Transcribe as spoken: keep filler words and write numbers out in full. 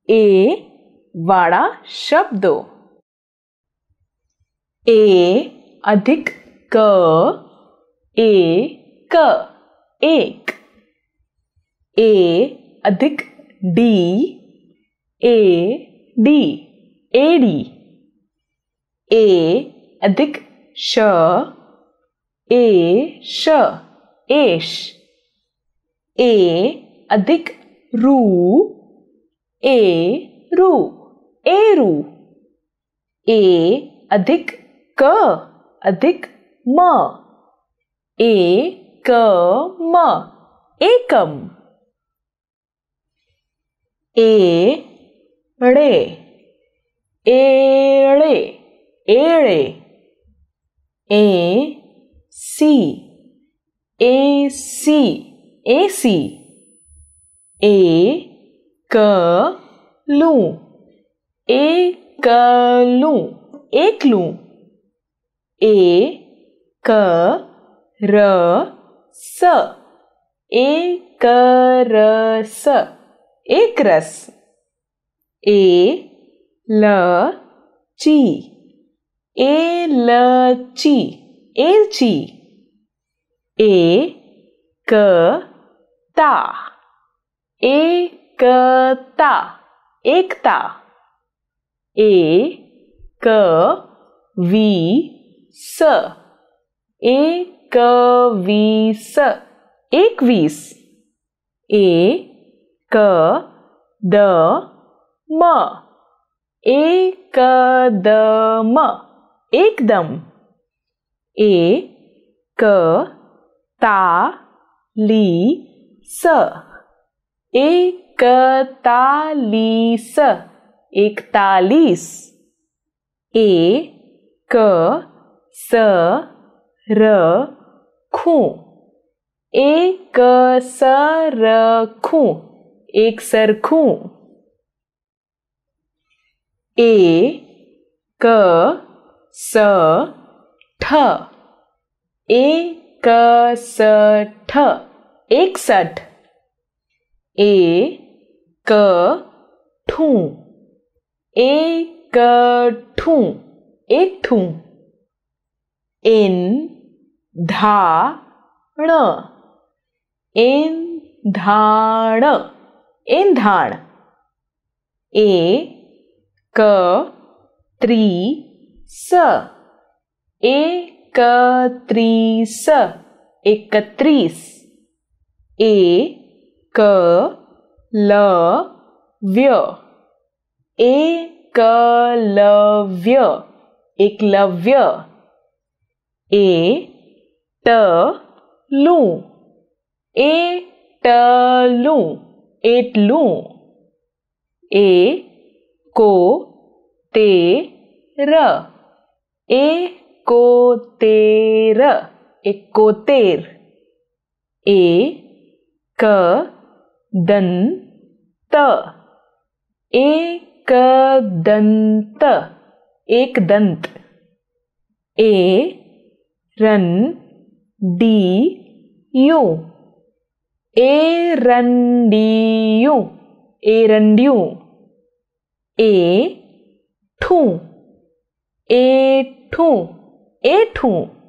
એ વાળા શબ્દો. એ અધિક ક, એક, એક. એ અધિક ડી, એ ડી, એડી. એ અધિક શ, એ શ, એશ. એ અધિક રૂ, એ રૂ, એરું. એ અધિક ક, અધિક મ, એ ક મ, એકમ. એ ળે, એળે, એળે. એ સી, એસી, એસી. એ કલું, એકલું, એકલું. એ કરસ, એકરસ, એકરસ. એ લચી, એલચી, એલચી. એ કતા, એકતા, એકતા. એ કવીસ, એકવીસ, એકવીસ. એ કદમ, એકદમ, એકદમ. એ કતાલીસ, એકતાલીસ, એકતાલીસ. એ કસરખું, એકસરખું, એકસરખું. એ કસઠ, એકસઠ, એકસઠ. એ કઠું, એકઠું, એકઠું. એંધાણ, એંધાણ, એંધાણ. એ કત્રીસ, એકત્રીસ, એકત્રીસ. એ કલવ્ય, એકલવ્ય, એકલવ્ય. એ ટલું, એટલું, એટલું. એ કોતેર, એકોતેર, એકોતેર. એ કદંત, એકદંત, એકદંત. એ રંડિયું, એરંડિયું, એરંડિયું. એઠું, એઠું, એઠું.